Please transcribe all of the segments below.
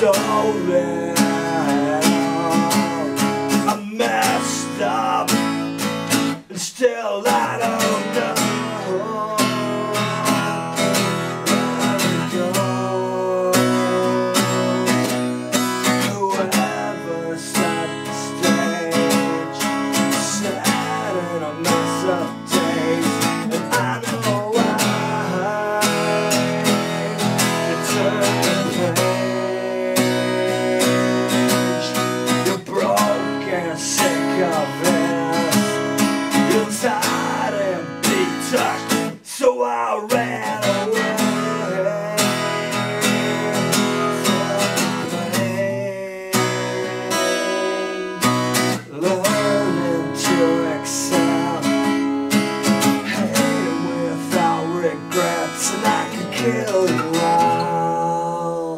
so real. I messed up, and still I don't know where to go. Whoever set the stage set in a mess of days, and I know why you turned the page. You're broken, sick of it. You're tired and beat up, so I ran away from the pain. Learning to accept, hating without regrets, and I can kill you all.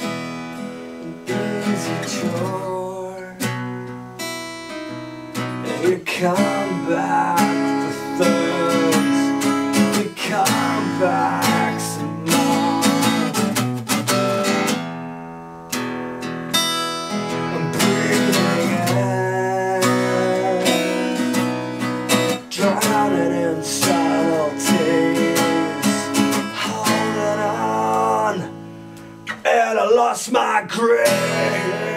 An easy chore, and you come back for thirds, you come back some more. I'm breathing in, drowning in subtleties, holding on, and I lost my grip.